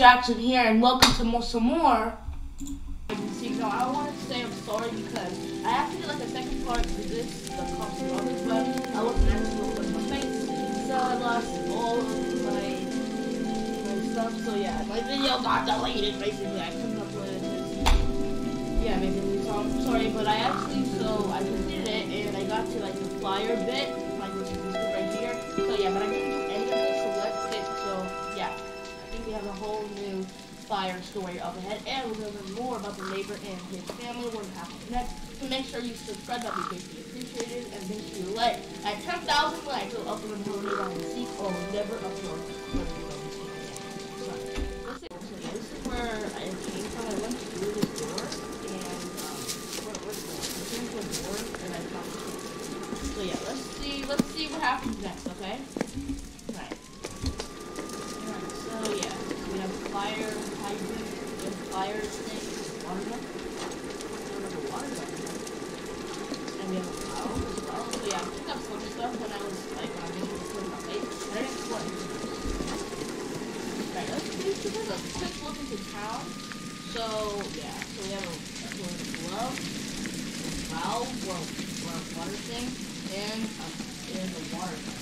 Jackson here, and welcome to some more. See, no, I wanted to say I'm sorry because I have to do like a second part to this, the cops and others, but I wasn't actually able to put my face, so I lost all of my stuff. So yeah, my video got deleted. Basically, I couldn't upload it. Yeah, basically, so I'm sorry, but I completed it and I got to like the flyer bit, like which is right here. So yeah, but I didn't do any of this, so that's it. So yeah, I think we have a whole new fire story up ahead, and we're going to learn more about the neighbor and his family. We're going to happen next. So make sure you subscribe, that'd be greatly appreciated, and make sure you like. At 10,000 likes, we'll upload a video on the seat, or we'll never upload a video on the seat again. So this is where I came from. I went through this door, and I came to a door, and I found it. So yeah, let's see what happens next, okay? Alright, so yeah. We have fire hydrant, we have fire thing, water gun. We have a water gun. And we have a towel as well. So yeah, I picked up some stuff when I was like when I made it put my face. And I didn't sweat. Right, let's take a quick look into town. So yeah, so we have a glove, a towel, water thing, and a water gun.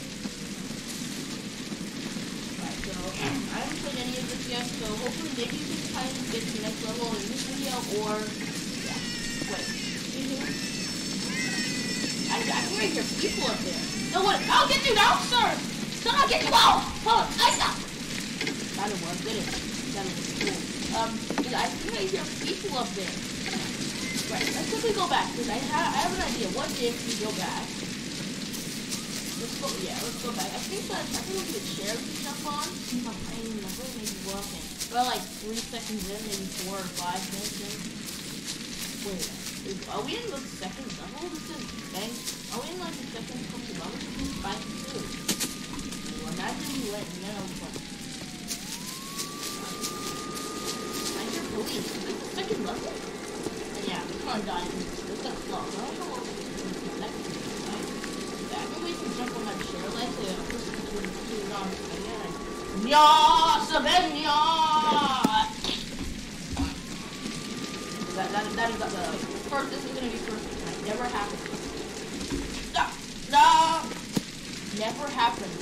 So, I haven't played any of this yet, so hopefully maybe we can kind of get to the next level in this video, or, yeah, wait, I can hear your people up there. No, what? I'll get you out, sir! I'll get you out! Hold on, I stop! That was, didn't it? That was cool. I think I hear people up there. Right, let's quickly go back, because I have an idea. What if we go back? Let's go back. I think we can get a chair we can jump on. See if I'm tiny enough, maybe walking. About like 3 seconds in, maybe 4 or 5 minutes in. Wait, are we in the second level? This is bang. Are we in like the second couple levels? This is 5 and 2. Well, imagine we went and then I was like, I hear police. Is this the second level? And yeah, we can't die. It's gonna slow. I don't know what we're doing in the second level. I think we can jump on that chair leg to push it on again. Nya Savenya! That is the first. This is gonna be first time. Never happened. No! Never happened.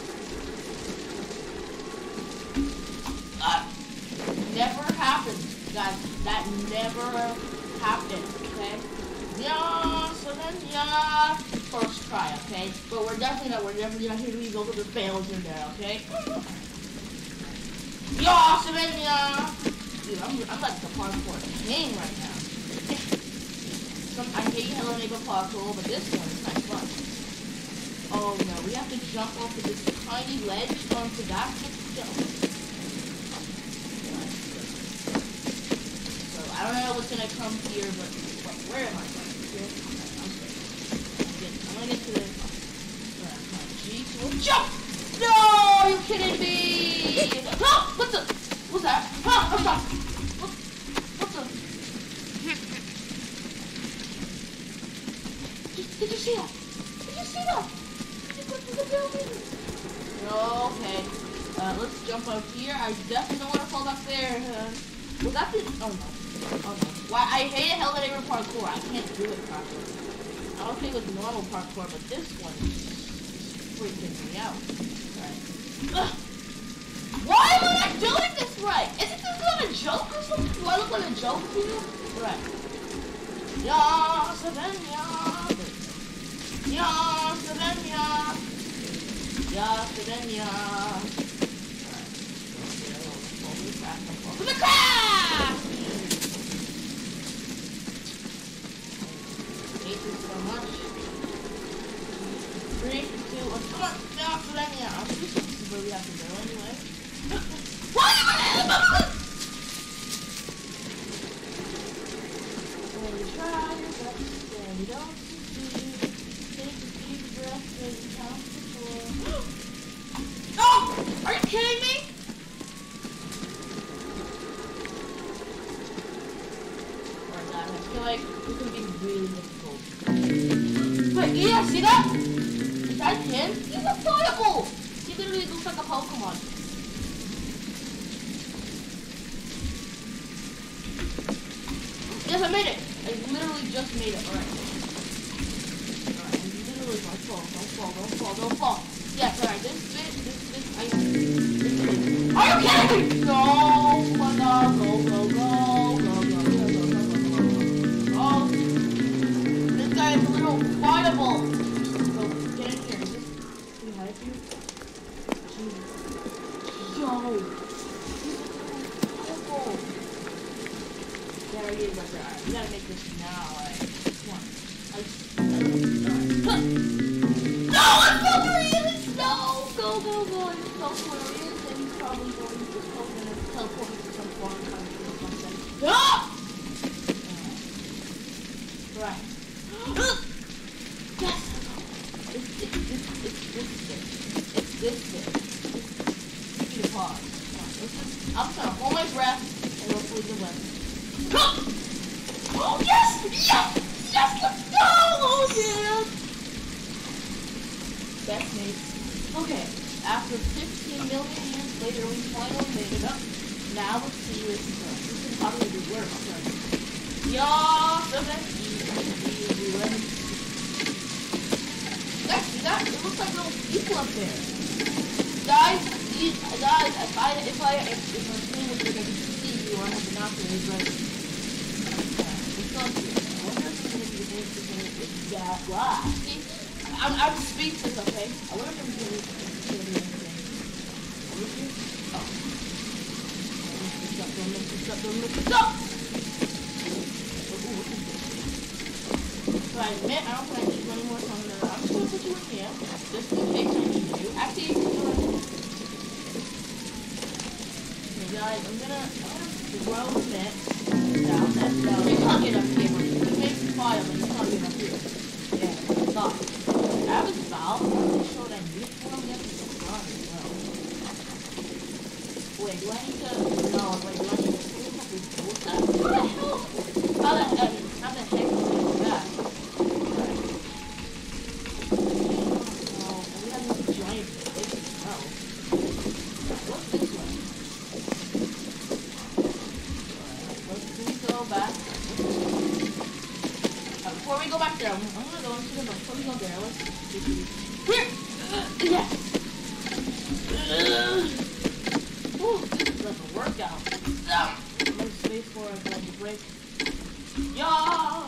Never happened, guys. That never happened. Okay. Nya Savenya! First try, okay? But we're definitely not here to go to the fails in there, okay? Yo, Savannah! Dude, I'm like the parkour king right now. I hate Hello Neighbor parkour, but this one is kind of fun. Oh no, we have to jump off of this tiny ledge onto that. So I don't know what's gonna come here, but where am I going? Here? I'm gonna get to the G. Jump! No! Are you kidding me? Oh! What's that? Oh! What's the? Did you see that? Did you see that? Did you go through the building? Okay. Let's jump up here. I definitely don't want to fall back there. Was that the? Oh no. Oh no. Why? I hate Hello Neighbor parkour. I can't do it properly. I don't think it was normal parkour, but this one is freaking me out. Right. Why am I not doing this right? Isn't this not a joke or something? Do I look like a joke to you? Right. Ya Savannah. Ya Savannah. Ya Savannah. Alright. The crack! Thank you so much. 3, 2, 1, come on! Now, Savannah! I'm pretty sure this is where we have to go anyway. Why am I in when you try your best and you don't succeed, take a deep breath and you count to 4. Oh! Are you kidding me? Oh god, I feel like this is gonna be really difficult. Wait, yeah, see that? Is that him? He's a fireball! He literally looks like a Pokemon. Yes, I made it. I literally just made it. Alright. Alright, literally don't fall. Yes, alright, this bit, are you kidding me? No, go. This guy is a little fireball. So, get in here. Can you hide here? Yo. Fireball. There he is right there. Alright, we gotta make this now. Alright, come on. No, it's Aquarius! No! Go. It's Aquarius, and he's probably going to just teleport to some foreign country or something. Ah! Right. Yes! It's this bit. You need to pause. I'm just gonna hold my breath and hopefully the weapon. Oh, yes! Yes, let's go! Oh, yeah! Best mates. Okay, after 15 million years later, we finally made it up. Now let's see what this does. This is probably the work. Yeah, so that's easy. Guys, see that? It looks like little people up there. Guys, if my screen looks like I can see you, I have binoculars, but it's up here. I wonder if it's going to be anything. Yeah, see? I'm speechless, okay? I wonder if I'm going to be anything. Oh. Don't mix this up! So I admit, I don't think I need you anymore, so I'm just going to put you in here, just in case I need you. Actually, okay guys, I'm gonna throw this down, that's down. You can't get up here, man. You make fire, but you can't get up here. Yeah, stop. I have a valve. I'm pretty sure that I need it for them. It's gone as well. Wait, do I need to? No, wait, do I need to? What's that? What the hell? How the heck is that? Oh, and we have this giant fish as well. What's this one? Let's go back. Before we go back there, I'm gonna go into the book. Before we go there, let's here. Yes. Ooh, this is like a workout. Let's space for a break. Yeah.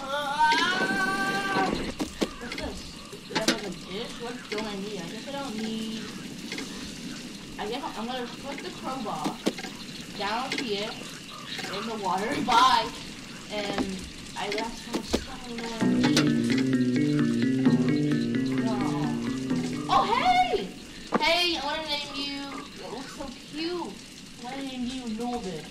What's this? Do I have like a dish? What don't I need? I guess I don't need. I guess I'm gonna put the crowbar down here in the water. Bye. And I got so much stuff in there. Oh, hey! Hey, I want to name you. It looks so cute. I want to name you Nobid.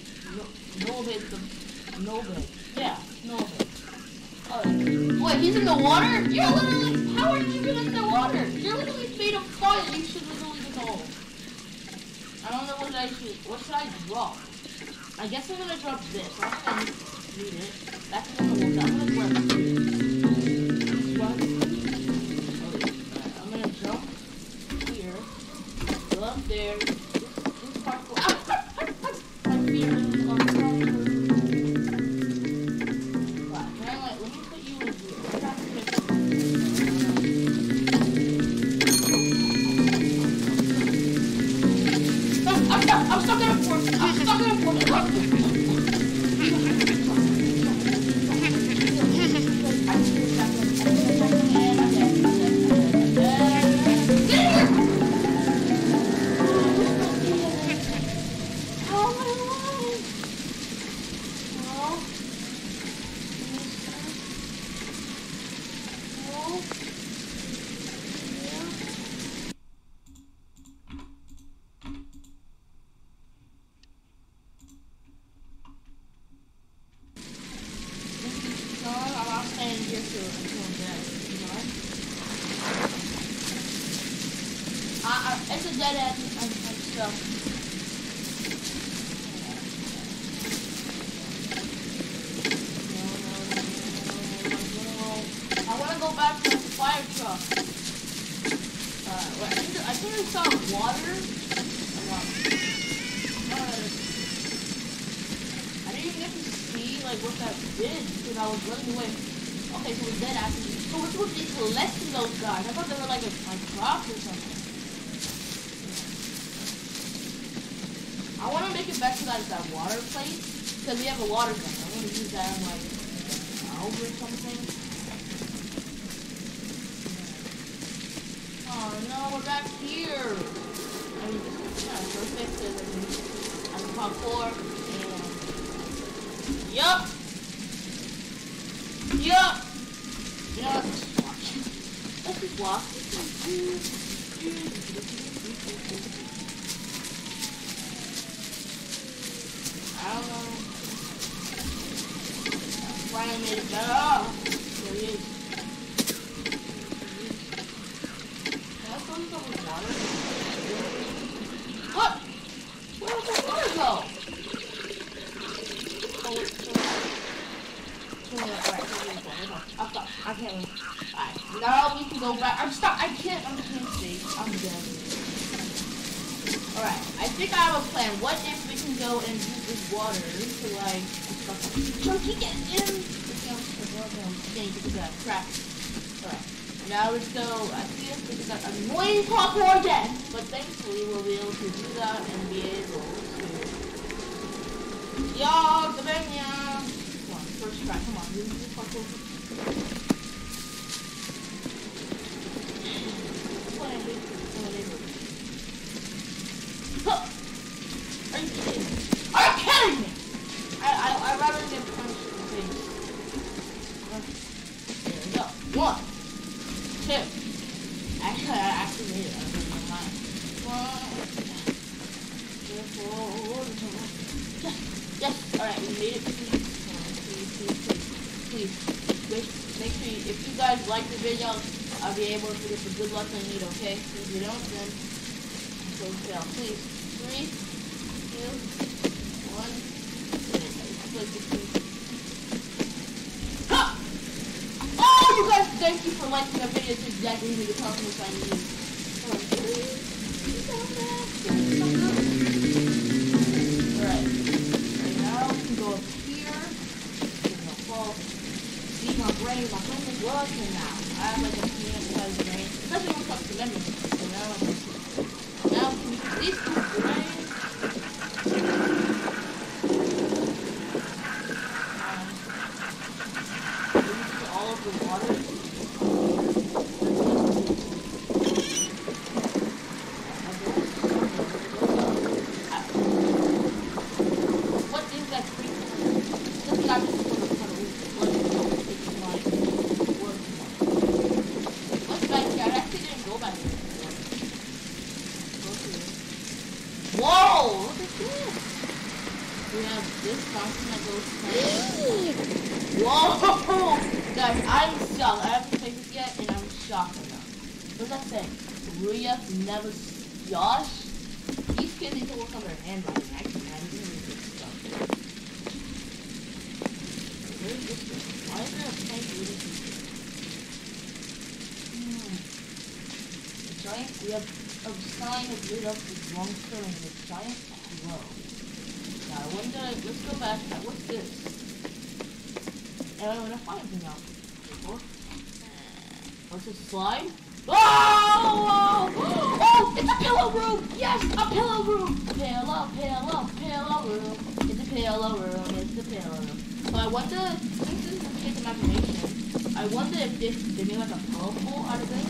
Nobid. Yeah, Nobid. Wait, he's in the water? You're literally. How are you even in the water? You're literally made of fire. You should literally know. I don't know what I should. What should I drop? I guess I'm gonna drop this. I don't think I need it. That's gonna work. I'm gonna grab this one. I'm gonna jump here. Go up there. This part goes. My fear is on the top. Let me put you in here. I'm stuck in a port. I'm stuck in a port. It's a dead end and stuff. I want to go back to the fire truck. Wait, I think I saw water. I didn't even get to see like what that did because I was running away. Okay, so we're dead after this. So we're supposed to be collecting those guys. I thought they were like drops or something. I want to make it back to that water place because we have a water gun. I want to use that on like valve or something. Oh no, we're back here. I mean, this is kind of perfect because I can parkour and yup. You know, let's just walk. Let's just walk. I don't know. Finally made it better. Oh, there he is. Can I throw some water? What? Where did the water go? Oh, alright, I can't move. Alright, now we can go back. I'm stuck. I can't see. I'm dead. Alright, I think I have a plan. What if we can go and use this water to like Chunky get in? Crap. Alright. Now let's go. I see if this is that annoying parkour again. But thankfully we'll be able to do that and be able to Yo, Savannah! Come on, first try. Come on, do this parkour. Are you kidding me? Are you kidding me? I'd rather get punched in the face. There we go. 1, 2. Actually, I actually made it. I don't know why. 1, 2, 3, 4. Yes. Alright, we made it. Please. Make sure if you guys like the video, I'll be able to get the good luck I need, okay? If you don't, then go fail. Please. 3, 2, 1. Ha! Oh, you guys, thank you for liking that video. It's exactly the confidence I need. Alright. Now we can go up here. See my brain is working now. I have like a peanut-sized brain. Especially when it comes to memory. So now can you please do the brain? All of the water. What is that creature? This guy just put a ton of what's back here? I actually didn't go back here. Whoa! Look at this! We have this fountain that goes whoa! Guys, I'm shocked. I haven't played this yet, and I'm shocked right now. What does that say? Ruya never Josh? These kids need to work on their handwriting. Actually, I'm doing this stuff. Where is this thing? Why is there a tank really deep? The giant, we have a sign of lit up with monster and the giant glow. Now, I wonder, let's go back. What's this? I don't want to find anything else. What's this slide? Oh! Oh! It's a pillow room! Yes! A pillow room! Pillow room. It's a pillow room. It's a pillow room. So I wonder, since this is a kid's imagination, I wonder if they made like a pillow bowl out of this.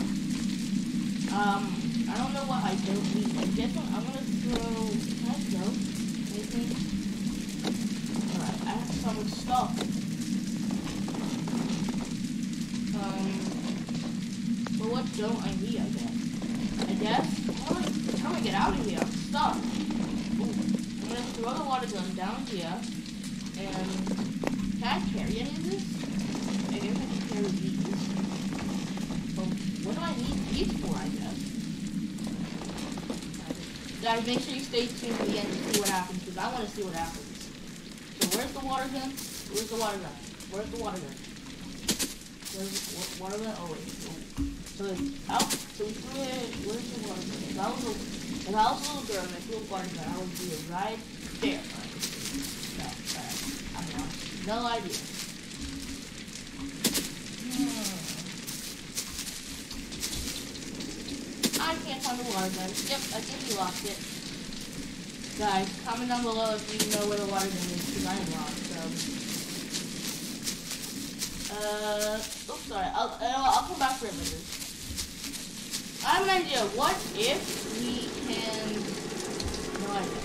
I don't know what I don't need. I guess I'm gonna throw. Can I throw anything? Alright, I have so much stuff. But what don't I need, I guess? How do I get out of here? I'm stuck. Ooh. I'm gonna throw the water gun down here. And can I carry any of this? I guess I can carry these. But what do I need these for, I guess? Guys, make sure you stay tuned to the end to see what happens, because I want to see what happens. So where's the water gun? Where's the water gun? Where's the water gun? Where's water gun? Oh wait. So it's out. So we threw it. Where's the water gun? If I was a little girl and I threw a water gun, I would be right there. Right. I'm not. No idea. I can't find the water gun. Yep, I think we lost it. Guys, comment down below if you know where the water gun is, because I am lost, so. Oops, sorry. I'll come back for a minute. I have an idea. What if we can... No idea.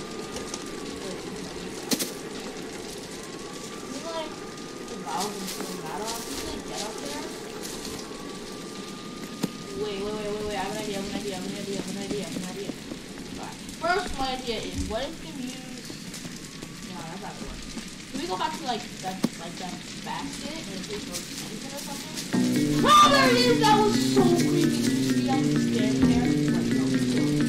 Wait, like, the valve and turn that off? Can we get up there? Wait. I have an idea. Alright. First, my idea is, what if we can use... No, that's not gonna work. Can we go back to, that basket and it takes something or something? Oh, there it is! That was so creepy. Did you see how scared there? That was so creepy.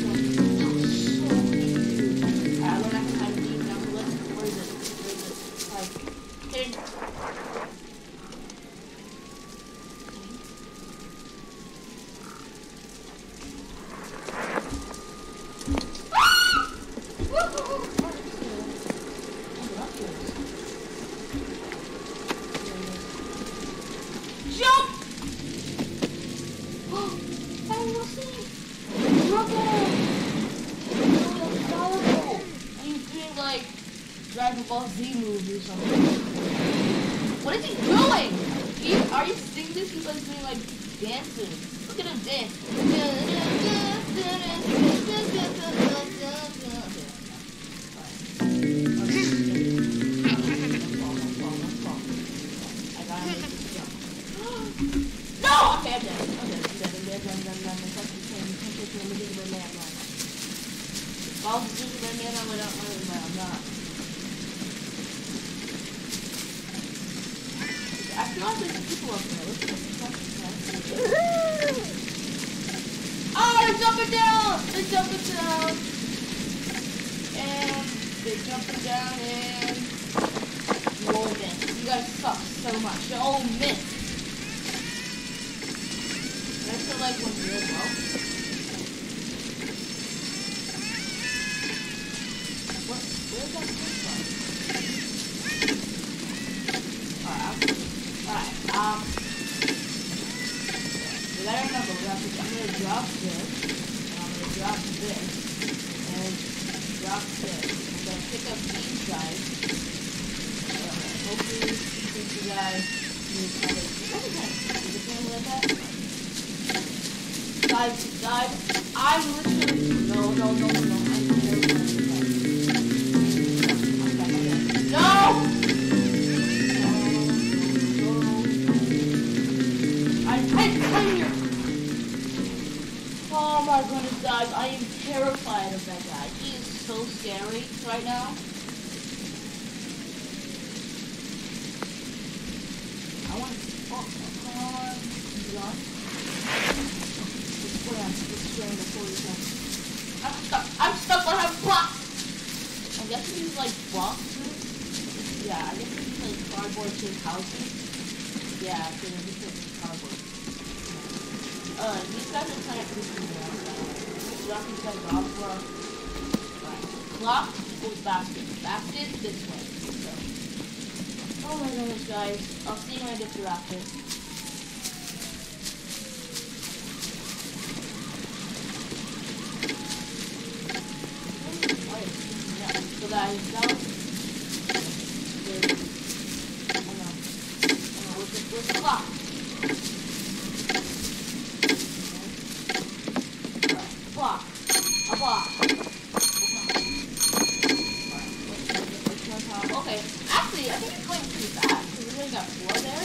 Alright, I learned I can hide these now. Where is it? Like, hidden. Jump! I will see. Trouble! Are you doing like Dragon Ball Z moves or something? What is he doing? Are you seeing this? He's like doing like dancing. Look at him dance. No! Okay, I'm dead. If I was a Superman man, I'm not. I feel like there's people up there. Oh, they're jumping down! And they're jumping down and... You all miss. You guys suck so much. You all miss. I feel like one real well. Where's that from? Alright. We gotta remember, I'm gonna drop this, and I'm gonna drop this, and drop this. I'm gonna pick up these guys. Hopefully, since you guys need kind of... Is it like that? Guys, I'm literally... No, I'm terrified. No! I'm here! Oh my goodness, guys, I am terrified of that guy. He is so scary right now. I want to... Oh, come on. I'm stuck on her block! I'm guessing he's like blocks. Yeah, I guess he's like cardboard shaped houses. Yeah, so they're just cardboard. These guys are kind of creepy now. Dropping guys off for us. Right. Clock equals basket. Basket this way. So. Oh my goodness, guys. I'll see you when I get to Raptor. So guys, that was... Where's the clock? Block. A block. Okay. Actually, I think it's going pretty fast. We really got 4 there.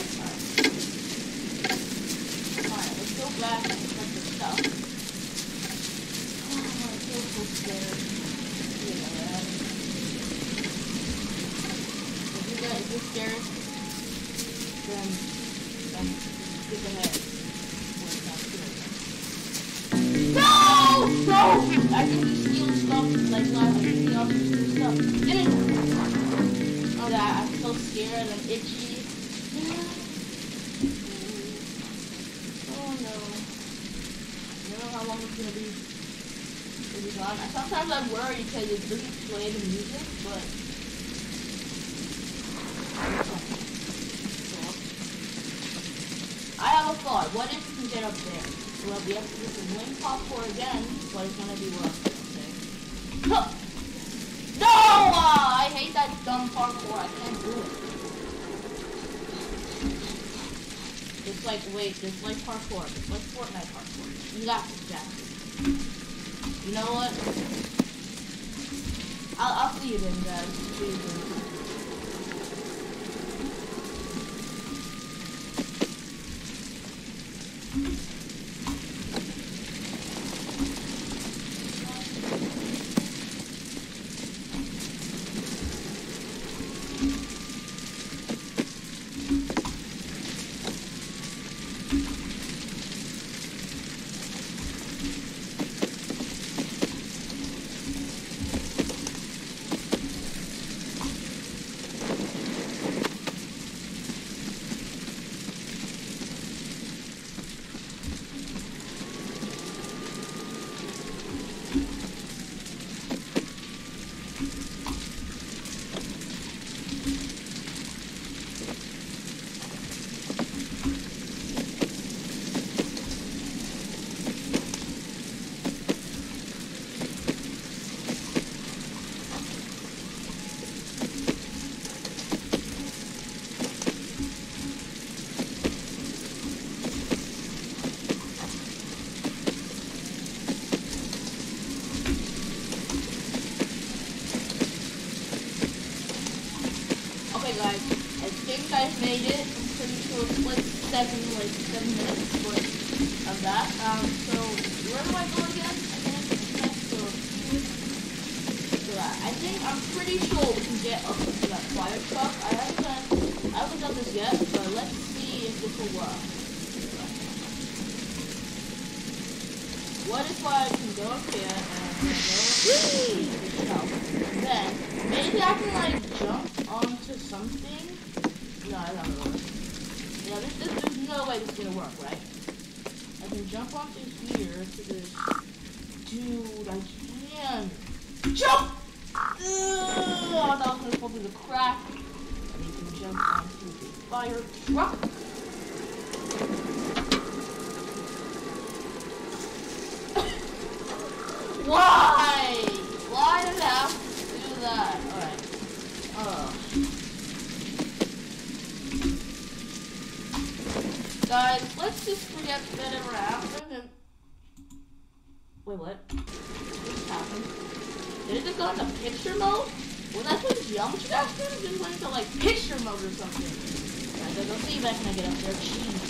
Alright, let's go back and check the stuff. Oh, I feel so scared. Yeah. If you're scared, then skip ahead. No! No! I think he steals stuff like last time. He also steals stuff. Get it! Oh god, I'm so scared. I'm itchy. Oh no. I don't know how long it's gonna be. Gone. Sometimes I worry because it doesn't play the music, but what if we can get up there? Well, we have to do some wing parkour again, but it's gonna be rough. Okay. Huh. No! I hate that dumb parkour. I can't do it. It's like, wait, it's like parkour. It's like Fortnite parkour. You got this, Jack. You know what? I'll see you then, guys. See you then. Guys, I think I made it. I'm pretty sure it's like 7 minutes of that. So where do I go again? I think I'm pretty sure we can get up to that fire truck. I haven't done this yet, but let's see if this will work. What if I can go up here and go and then maybe I can like jump onto something? No, I don't know. Yeah, there's no way this is gonna work, right? I can jump onto here to this. Dude, I can jump! I thought I was gonna fall through the crack. And you can jump onto the fire truck. Why? Why did I have to do that? Alright. Guys, let's just forget whatever happened and... Wait, what? What just happened? Did it just go into picture mode? Was that what Geometry Dash did? It just went into like picture mode or something. Alright, guys, I'll see you back when I get up there. Jeez.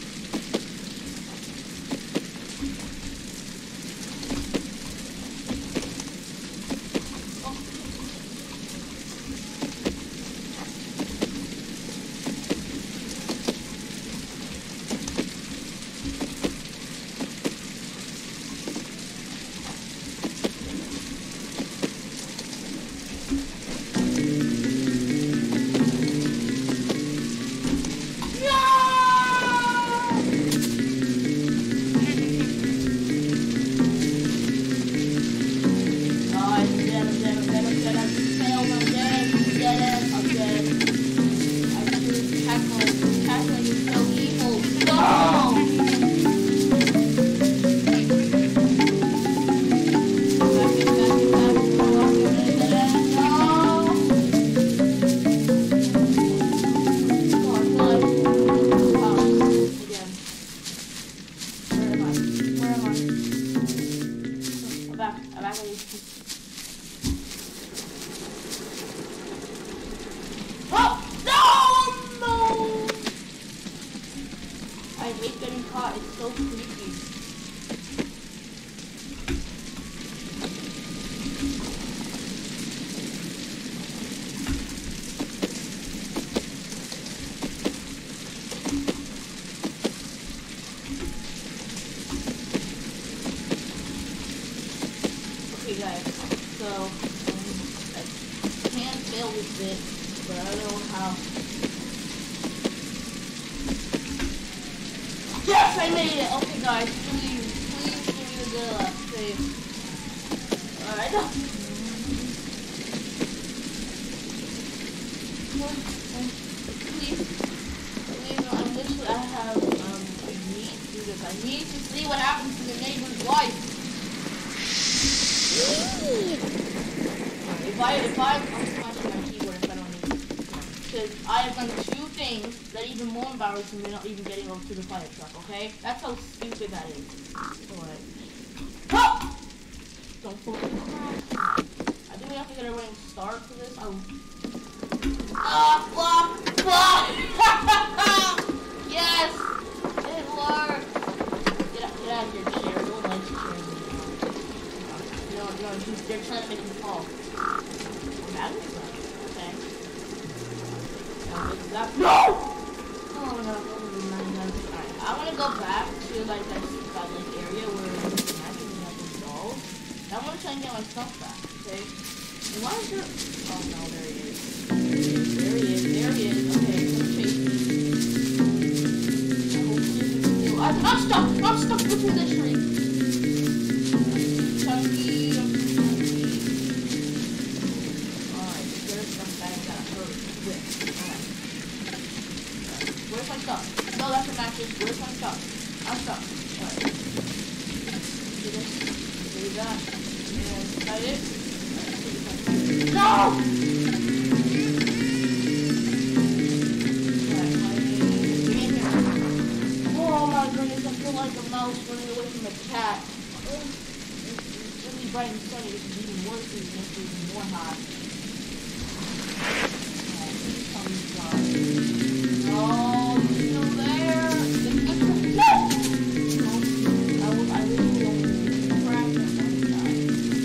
I hate getting caught. It's so creepy. Okay, guys. So, I can fail with it, but I don't know how. Yes, I made it! Okay, guys, please give me the good save. Alright, please, I have, meat this. I need to see what happens to the neighbor's wife. I'm smashing my keyboard if I don't need to. Because I have done 2 things that are even more embarrassing than not even getting over to the fire truck, okay? That's how stupid that is. Alright. Don't fucking cry. I think we have to get a running start for this. Yes! It worked! Get out of here, chair. No one likes chairs anymore. No, they're trying to make me fall. Okay. No! Oh no, alright. I want to go back to like that area where the magic we have installed. I want to try and get my stuff back, okay? And why is there... Oh no, there he is. There he is. Okay, so chase me. I'm stuck between the tree. Chunky. Alright, there's some bad guy. Alright. Where's my stuff? No, that's a matches. Where's my stuff? I'm stuck. Alright. Do this. Do that. And fight it. No! Oh my goodness, I feel like a mouse running away from a cat. It's really bright and sunny, this is even worse because it makes it even more hot. Alright, please tell me you're gone. No, you're still there. No! I really don't crack him every time.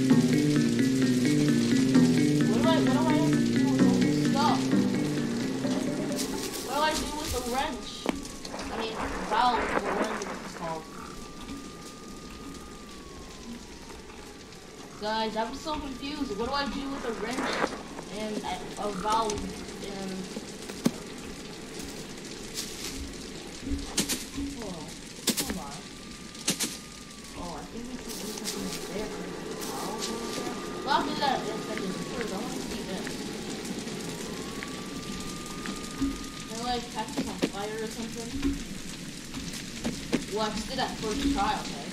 What do I have to do with all this stuff? What do I do with the wrench? I mean, valve, or whatever this is called. Guys, I'm so confused. What do I do with a wrench and a valve and... Oh, hold on. Oh, I think we can do something right there. Well, I'll do that in a second. First, I want to see this. Can I like catch this on fire or something? Well, I just did that first try, okay?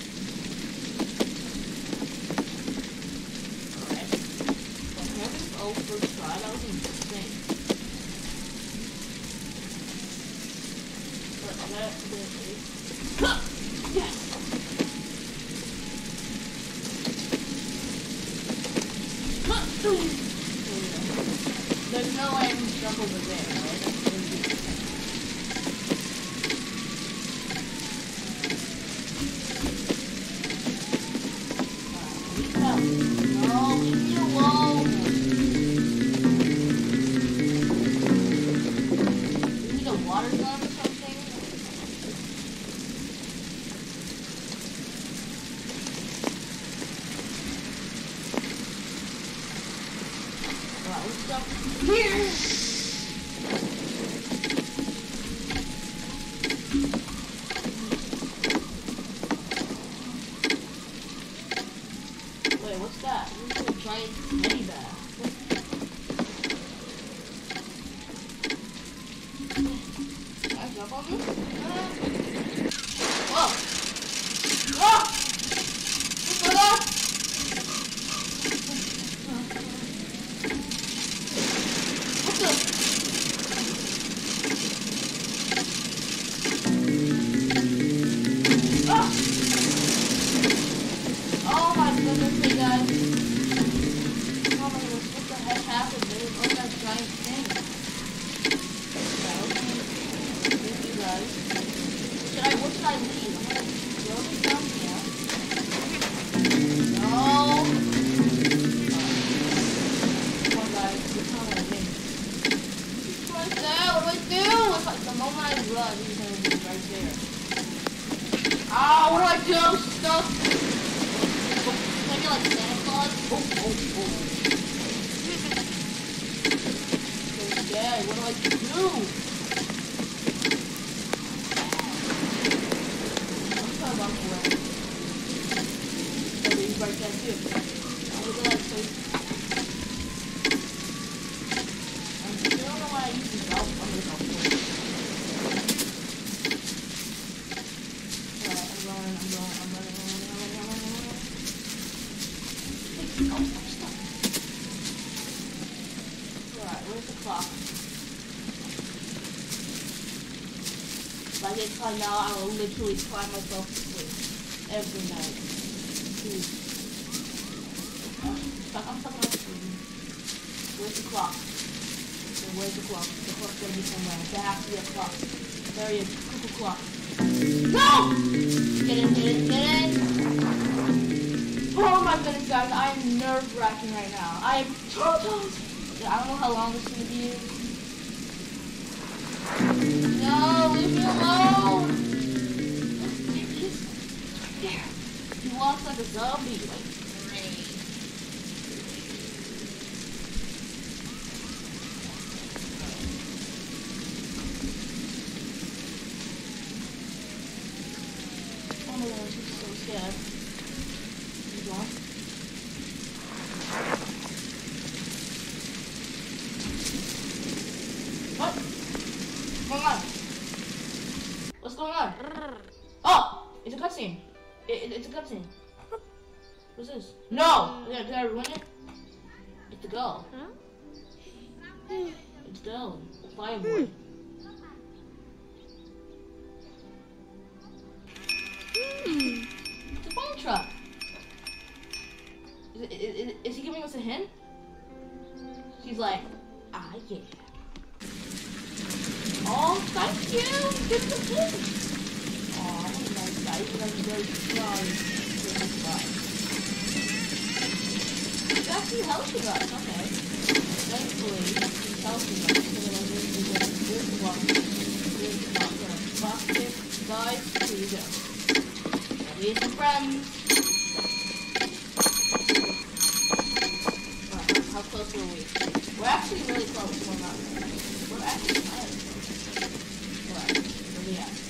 Alright. Okay, this first try, that was insane. But that yes! There's no way I can jump over there, right? Wait, what's that? This is a giant teddy bear. Can I jump on this? Whoa! Whoa! What's going on? What the? Ah! Oh my goodness, hey guys. Oh my goodness, what the heck happened? There was all that giant thing. Thank you guys. What should I leave? I'm gonna throw this down here. No! Come on guys, you're coming at me. He's right there, what do I do? If the moment I run, he's gonna be right there. Ah, what do I do? Stuff! Maybe like Santa Claus? Okay, what do I do? I'm sorry about the way. Oh, he's right there too. I'm gonna go like this. I still don't know why I use this valve. I'm gonna go for it. Alright. Where's the clock? If I get caught now, I will literally cry myself to sleep every night. Dude. I'm stuck on the screen. Where's the clock? Okay, where's the clock? The clock's gonna be somewhere. There has to be a clock. There he is. Cuckoo clock. No! Get in, get in, get in! Oh my goodness, guys, I am nerve-wracking right now. I am total. I don't know how long this is gonna be. No, leave me alone! There. He walks like a zombie. Like, oh my gosh, I'm so scared. He's lost. What? What's going on? What's going on? Oh! It's a cutscene. It's a cutscene. What's this? No! Did I ruin it? It's the girl. It's the girl. Fireboy. It's a bomb truck. Is he giving us a hint? She's like, ah, yeah. Oh, thank you! Give the hint! Oh, nice guy. He's very strong. He's actually helping us, okay. Thankfully, he's helping us. Here's the one. Here's the one. Plastic, guys, here you go. Here's some friends. Alright, how close were we? We're actually really close. We're not. We're actually kind of close. Alright, where we at?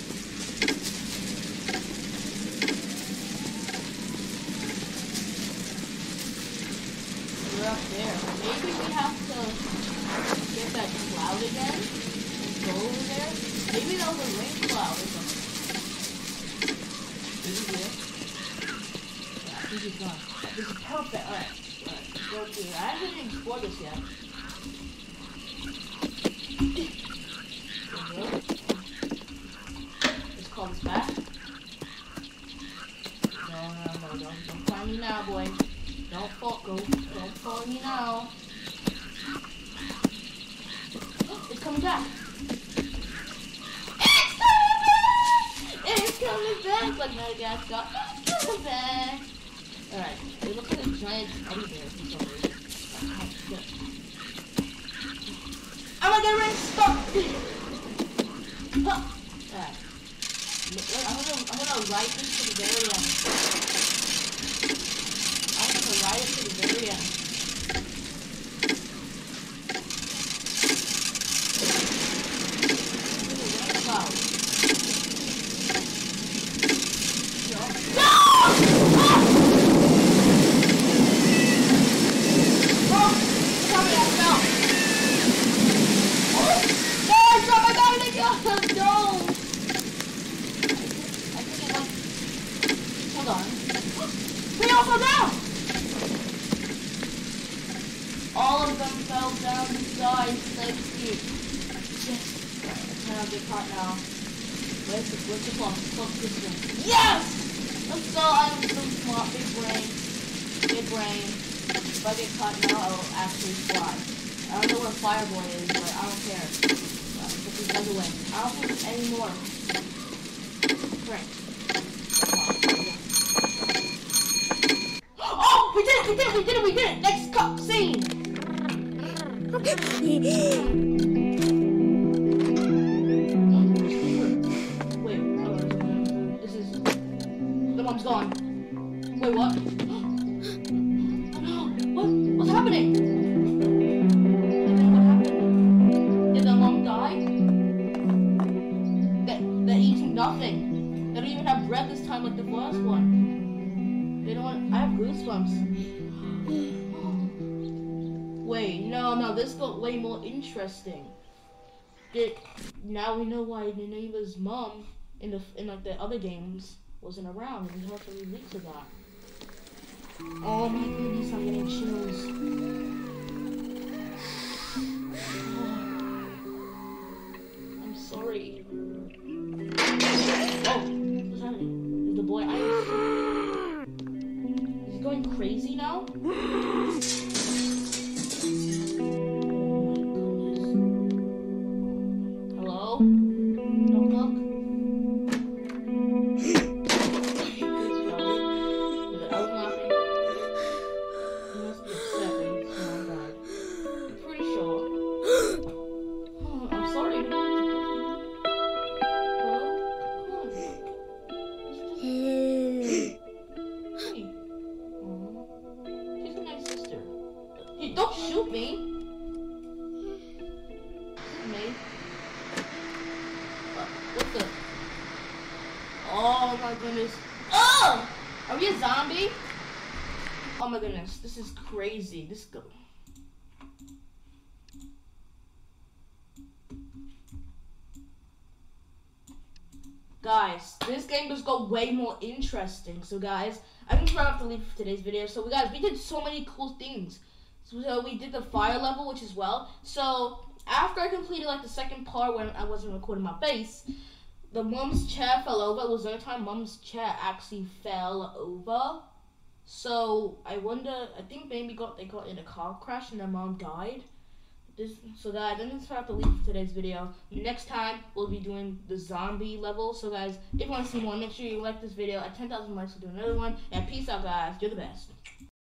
We're up there. Maybe we have to get that cloud again and go over there. Maybe that was a rain cloud or something. Is he here? Yeah, I think he's gone. This is perfect. Alright. Alright. Go through. I haven't even explored this yet. Let's call this back. No, don't find me now, boy. Don't follow me now. It's coming back. It's coming back! Like Madagascar. It's coming back! Alright, it looks like a giant teddy bear for some reason. I'm gonna get ready to stop! Alright. I'm gonna ride this to the very end. I'm gonna ride it to the very end. All of them fell down and died. Thank you. Yes. I cannot get caught now. Where's the clock? Clock this one. Yes! Let's go. I'm so smart. Big brain. Big brain. If I get caught now, I will actually fly. I don't know where Fireboy is, but I don't care. Put these guys away. I don't think there's any more. Frank. Oh! We did it! Next cup scene! Wait, this is... The mom's gone. Wait, what? No! What's happening? What happened? Did the mom die? They're eating nothing. They don't even have bread this time like the first one. They don't... I have goosebumps. Wait, no, this got way more interesting. Now we know why the neighbor's mom in like the other games wasn't around, and we have to relate to that. Oh my goodness, I'm getting chills. boys. Oh! Are we a zombie? Oh my goodness, this is crazy. This go. Guys, this game just got way more interesting. So guys, I think we're gonna have to leave for today's video. So guys, we did so many cool things. So we did the fire level, which is well. So after I completed like the second part when I wasn't recording my face, the mom's chair fell over. It was the only time mom's chair actually fell over. So I wonder, I think maybe they got in a car crash and their mom died. So guys, I'm gonna have to leave for today's video. Next time we'll be doing the zombie level. So guys, if you want to see more, make sure you like this video. At 10,000 likes, we'll do another one. And peace out, guys. You're the best.